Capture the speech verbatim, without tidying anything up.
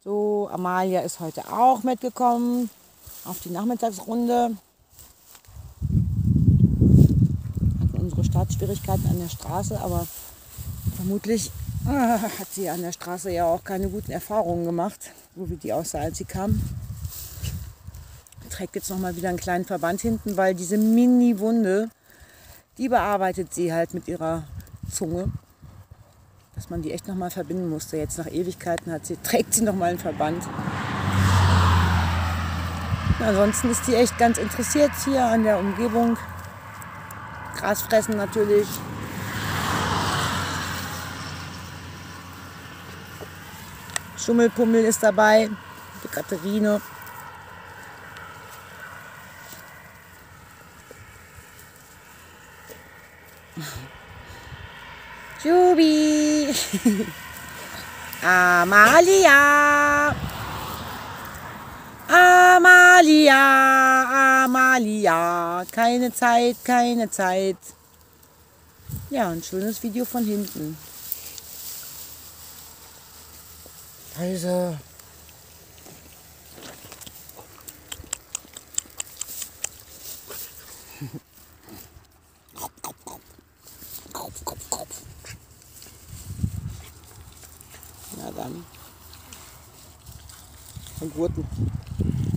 So, Amalia ist heute auch mitgekommen auf die Nachmittagsrunde. Hatten unsere Startschwierigkeiten an der Straße, aber vermutlich äh, hat sie an der Straße ja auch keine guten Erfahrungen gemacht, so wie die aussah, als sie kam. Trägt jetzt nochmal wieder einen kleinen Verband hinten, weil diese Mini-Wunde, die bearbeitet sie halt mit ihrer Zunge. Dass man die echt nochmal verbinden musste. Jetzt nach Ewigkeiten hat sie, trägt sie nochmal einen Verband. Ansonsten ist die echt ganz interessiert hier an der Umgebung. Gras fressen natürlich. Schummelpummel ist dabei. Die Katharine. Jubi! Amalia! Amalia! Amalia! Keine Zeit, keine Zeit. Ja, ein schönes Video von hinten. Also. Kopf, Kopf, Kopf. Na dann. Und Gurten.